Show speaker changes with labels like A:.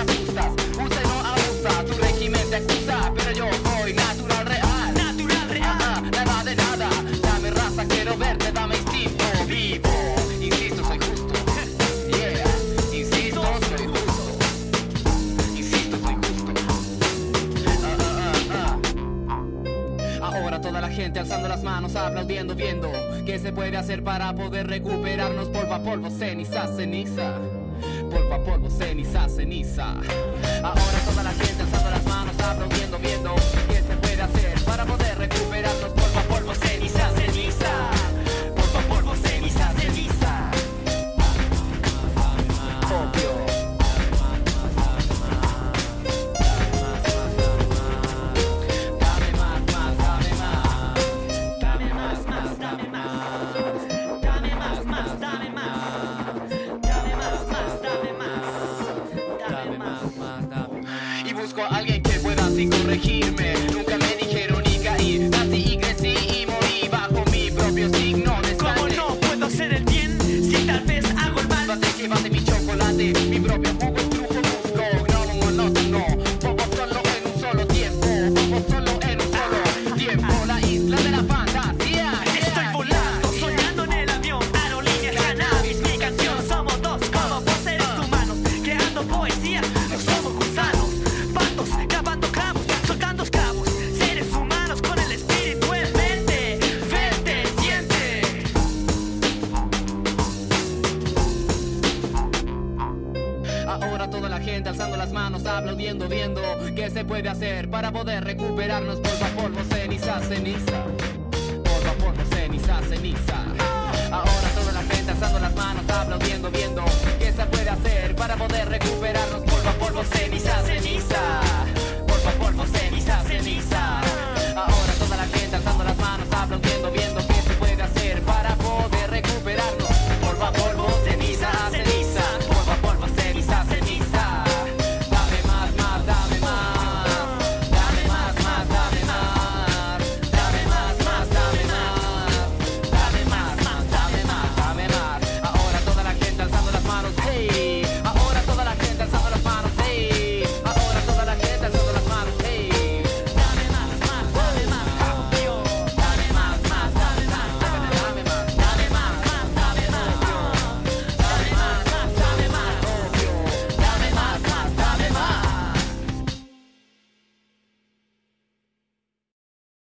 A: asustas. Usa y no abusa, tu régimen te acusa, pero yo soy natural real. Natural real. Nada de nada, dame raza, quiero verte, dame instinto vivo. Insisto, soy justo. Yeah, insisto, soy justo. Insisto, soy justo. Ahora toda la gente alzando las manos, aplaudiendo, viendo qué se puede hacer para poder recuperarnos. Polvo a polvo, ceniza a ceniza. Polvo a polvo, ceniza a ceniza. Ahora toda la gente alzando las manos, aplaudiendo, viendo qué se puede hacer para poder recuperarnos. Polvo a polvo, ceniza a ceniza. Polvo a polvo, ceniza a ceniza. Obvio. Y busco a alguien que pueda así corregirme. Nunca me dijeron ni caí. Nací y crecí y morí bajo mi propio signo de sangre.
B: ¿Cómo no puedo hacer el bien si tal vez hago el mal?
A: Que bate mi chocolate, mi propio jugo es truco busco. No, monótono, poco solo en un solo tiempo. Poco solo en un solo tiempo. La isla de la fantasía.
B: Estoy volando, soñando en el avión. Aerolíneas, cannabis, mi canción. Somos dos como vos, seres humanos, creando poesía. No somos gusanos, patos, cavando clavos, soltando esclavos. Seres humanos con el espíritu en mente. Vente, siente.
A: Ahora toda la gente alzando las manos, aplaudiendo, viendo qué se puede hacer para poder recuperarnos. Polvo a polvo, ceniza, ceniza. Polvo a polvo, ceniza, ceniza. Ahora toda la gente alzando las manos, aplaudiendo, viendo qué se puede hacer para poder recuperarnos. Polvo a polvo, ceniza.